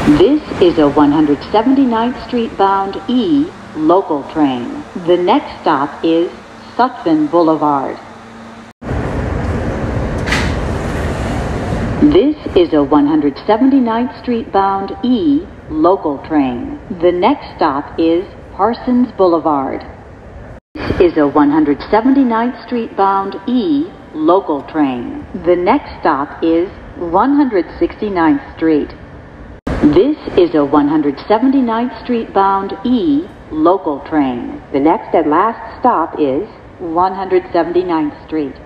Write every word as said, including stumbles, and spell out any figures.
This is a one hundred seventy-ninth Street bound E local train. The next stop is Sutphin Boulevard. This is a one hundred seventy-ninth Street bound E local train. The next stop is Parsons Boulevard. This is a one hundred seventy-ninth Street bound E local train. The next stop is one hundred sixty-ninth Street. This is a one hundred seventy-ninth Street bound E local train. The next and last stop is one hundred seventy-ninth Street.